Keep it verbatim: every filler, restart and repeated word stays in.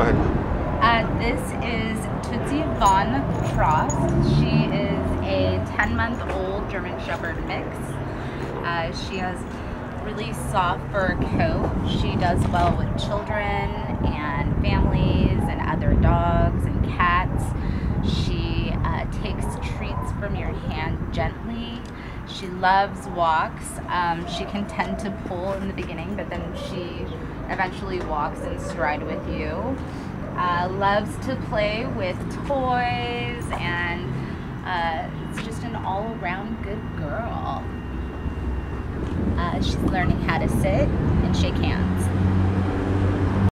Go ahead. Uh, this is Tootsie Von Trost. She is a ten month old German Shepherd mix. Uh, she has really soft fur coat. She does well with children and families and other dogs and cats. She uh, takes treats from your hand gently. She loves walks. Um, she can tend to pull in the beginning, but then she eventually walks in stride with you. Uh, loves to play with toys, and uh, it's just an all-around good girl. Uh, she's learning how to sit and shake hands.